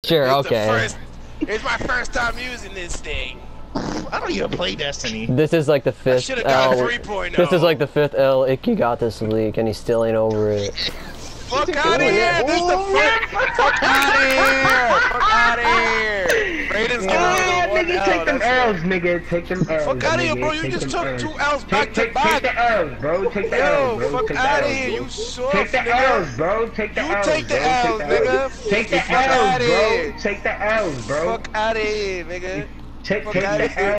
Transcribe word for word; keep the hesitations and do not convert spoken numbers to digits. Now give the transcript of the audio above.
Sure, it's okay. The first, it's my first time using this thing. I don't even play Destiny. This is like the fifth should've got L. three point This is oh. like the fifth L Icky got this leak, and he still ain't over it. Fuck out of here! This the first. Fuck out of here! Fuck out of here! Raiden's Ah, giving me nigga, one take L. them That's L's, nigga. Take them L's. Fuck out of here, nigga. bro! You Take just them took L's. two L's back Take, to take, back. take the L's, bro. Take the Yo, L's, bro. fuck Take the out of L's, here! bro. You soft, Take the nigga. L's, bro. Take the You L's, take the bro. L's, nigga. Take the Fuck L's, outta bro. here. Take the L's, bro. Fuck out of here, nigga. Take, Fuck take outta the here. L's.